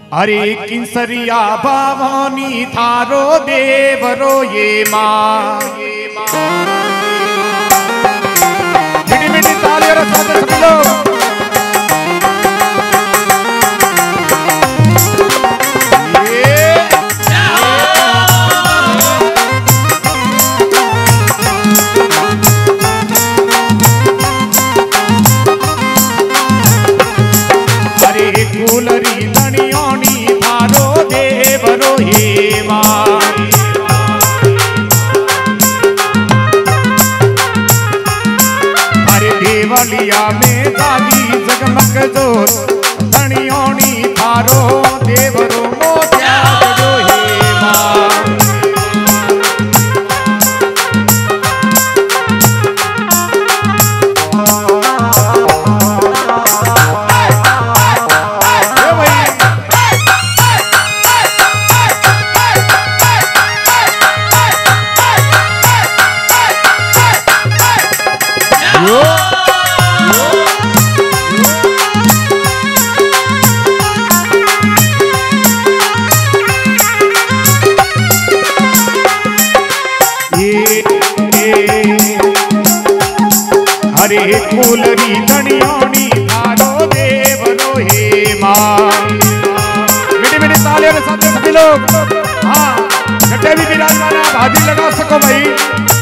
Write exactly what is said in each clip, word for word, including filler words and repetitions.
अरे किंसरिया भवानी थारो देवरो ये माँ मिठी मिठी तालियों के साथ सभी लोग फूलरी धनियोनी थारो देवरो हे माँ अरे देवलिया में दादी जगमग जोत धनियोनी थारो देवरो मोत्या जड़ो हे माँ हरे फूलरी धनियोनी थारो देवरो हे माँ मिठी मिठी तालियों के साथ सभी लोग हाँ गड्ढे भी विराजमान है हाजिर लगा सको भाई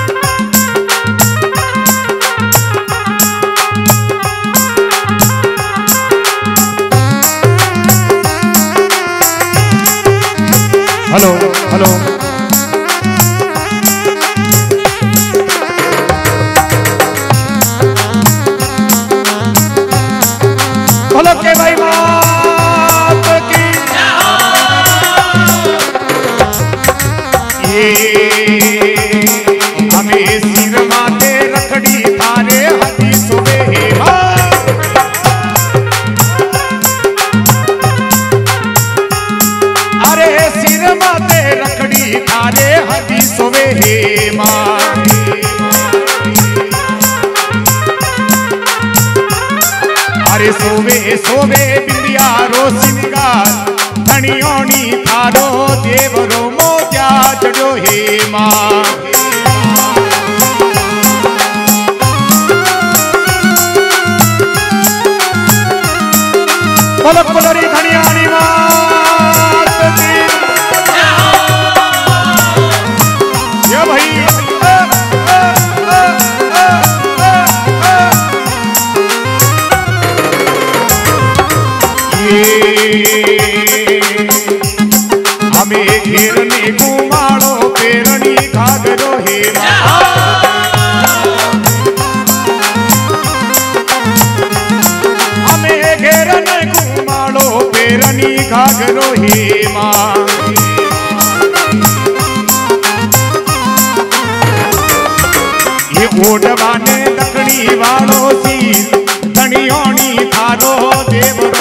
हेलो हेलो बोलो के भाई बात की ये हमें सिर माथे रखड़ी थारे हाथी सुबे हे अरे सिर माथे रखड़ी थारे हाथी सुबे हे माँ अरे सोवे सोवे बिंदिया रो सिंगार धनियोनी थारो देवरो मोत्या जड़ो हे माँ बोलो फुलरी धनियानी मात की ये भाई हमें घेरने घुमाड़ो पेरनी घाघरो हे हमें घेरने घुमाड़ो पेरनी घाघरो हे माँ ये ओढ़वाने दखनी वालो सी धनियोनी थारो देवरो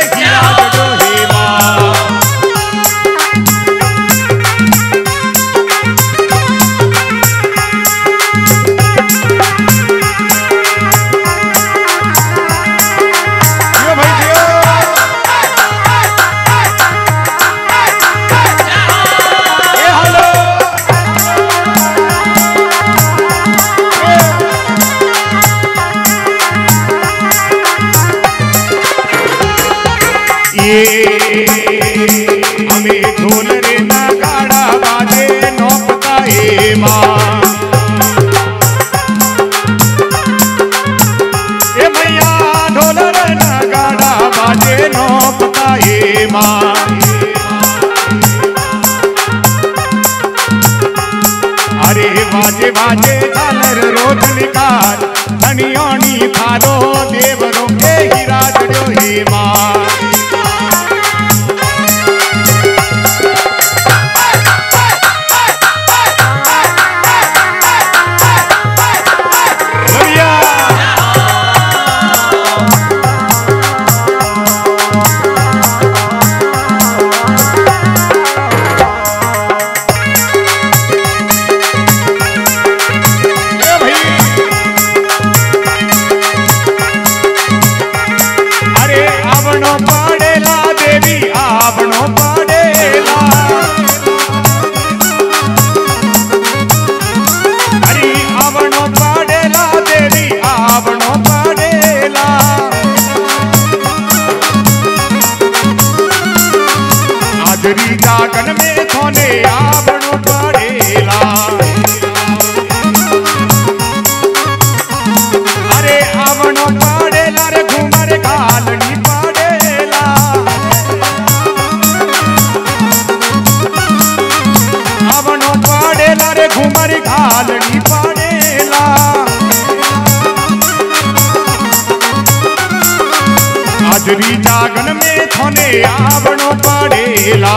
हमें ढोल रे नगाड़ा बाजे नौपता हे माँ ए मैया ढोल रे नगाड़ा बाजे नौपता हे माँ अरे बाजे बाजे झालर रोज निकाल धनियोनी थारो देवरो के हीरा जड़ो हे माँ जागन में थोने आवणो पड़ेला। अरे आवणो पड़ेला रे घूमर घालनी पड़ेला। आवणो पड़ेला रे घूमर घालनी पड़ेला। हाजरी जागन में थोने आवणो पड़ेला।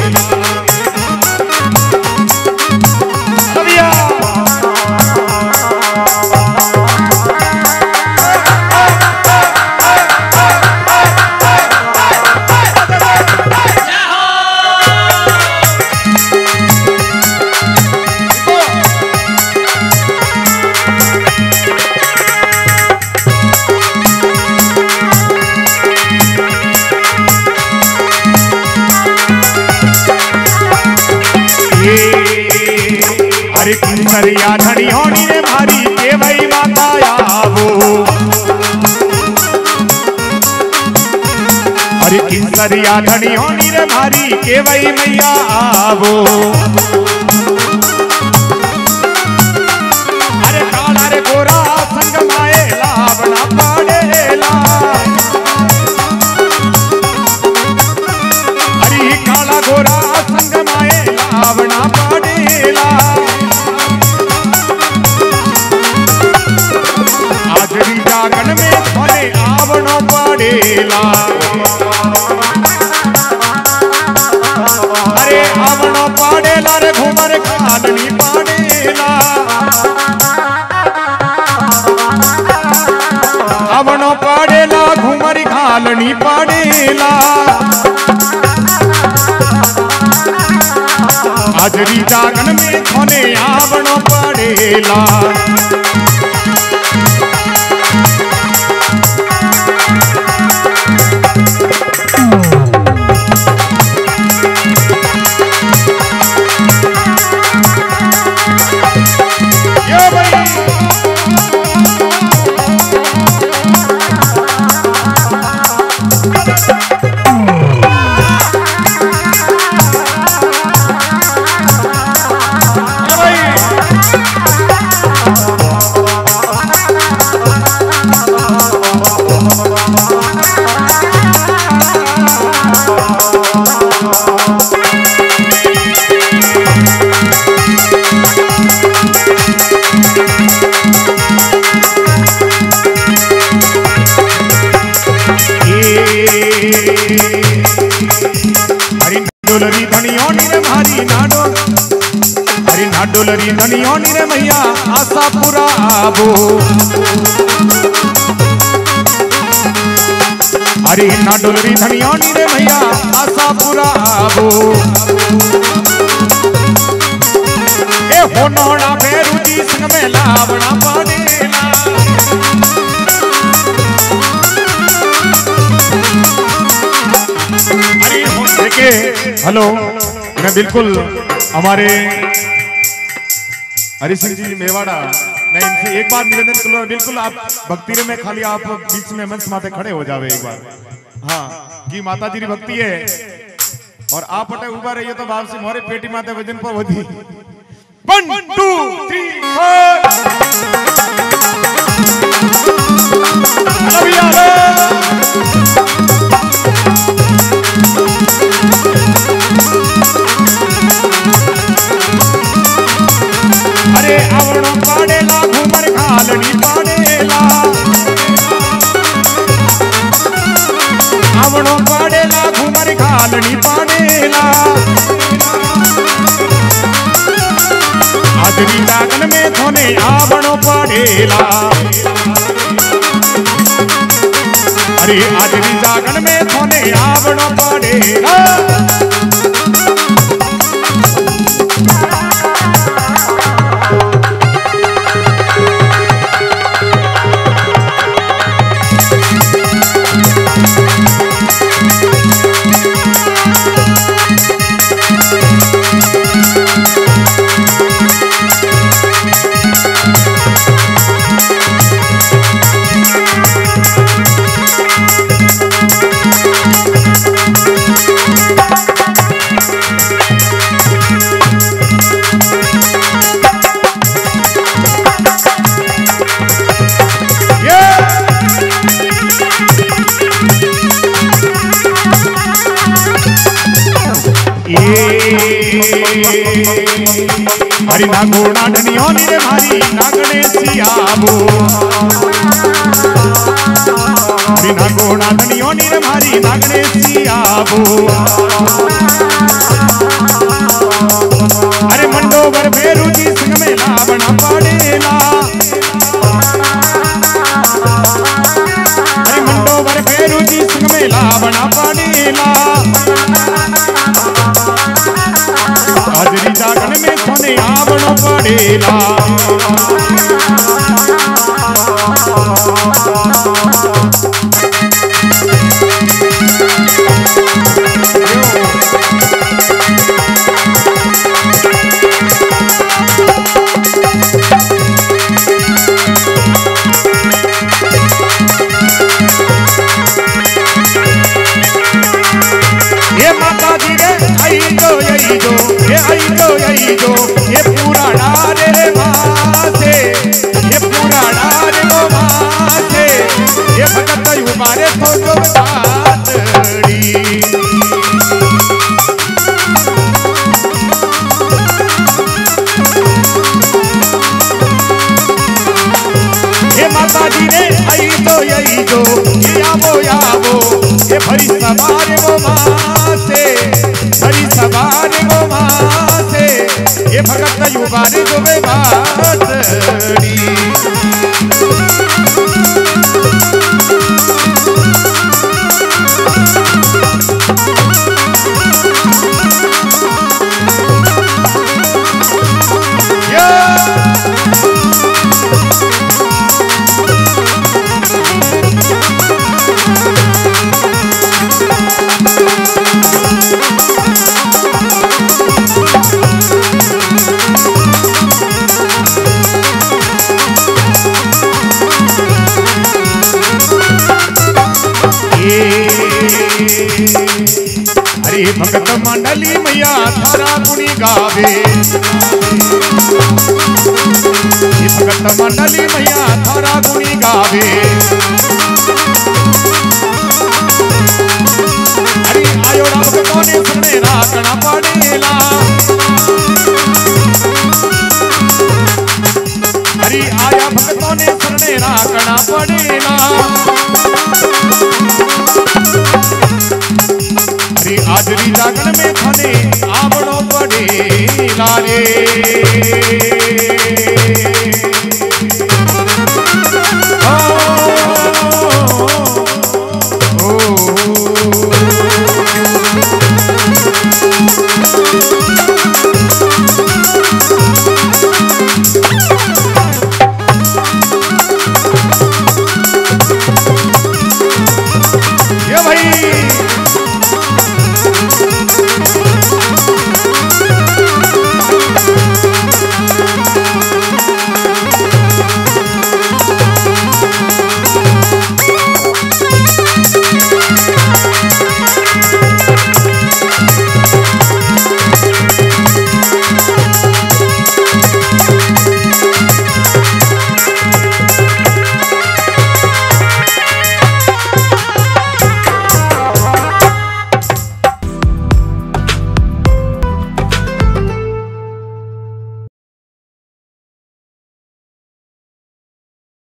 अरे किंसरिया धनी होनी रे भारी के वही माता आवो। अरे किंसरिया धनी होनी रे भारी के वही मैया आवो। अरे काला रे गोरा संग माए लावना पड़ेला। अरे काला गोरा संग माए लावना पड़ेला। हाजरी जागन में थोने आवणो पड़ेला। अरे आवणो पड़ेला रे घूमर घालनी पड़ेला। आवणो पड़ेला घूमर घालनी पड़ेला। हाजरी जागन में थोने आवणो पड़ेला। डोलरी धनी होनी रे भारी नाडो। अरे ना डोलरी धनी होनी रे मैया आशा पूरा आवो। अरे ना डोलरी धनी होनी रे मैया आशा पूरा आवो। ए होनोना बेरुजी संग में लावना पड़ेला। हेलो, मैं बिल्कुल हमारे हरि सिंह जी मेवाड़ा, मैं इनसे एक बार निवेदन करूंगा, बिल्कुल आप भक्ति में खाली आप बीच में मंच माते खड़े हो जावे एक बार। हाँ कि माता जी की भक्ति है और आप पटे उबा रहिए तो भाव से मोरे पेटी माते वजन पर वधी। वन टू थ्री फोर अरे आवणो पड़ेला घूमर घालनी पड़ेला। आवणो पड़ेला घूमर घालनी पड़ेला। हाजरी जागन में थोने आवणो पड़ेला। अरे हाजरी जागन में थोने आवणो पड़ेला। हरी ना घोड़ा धनियों नी रे मारी नागणे सियाबो हरी ना घोड़ा धनियों नी रे मारी नागणे सियाबो अरे मंडोवर भेरू जी संग में लावण पड़ेला अरे मंडोवर भेरू जी संग में लावण पड़ेला हाजरी जागन में सोने आवण पड़ेला ये माता जी रे आई जो आई जो ये आई जो आई जो ये पूरा डारे मासे ये पूरा डारे वो मासे ये भगत उबारे तो जो बातड़ी ये माता जी रे आई जो आई जो ये आवो आवो ये भरी सवार वो मासे भरी सवार वो मासे ये भगत युवारे जो वे बातड़ी हरे भगत मंडली मैया थारा गुणी गावे ये भगत मंडली मैया थारा गुणी गावे हरे आयो राम कोने सुने राखना पड़ेला हरे आया भगतों ने सुने राखना पड़ेला हाजरी जागन में थाने आवड़ो पड़ेला रे।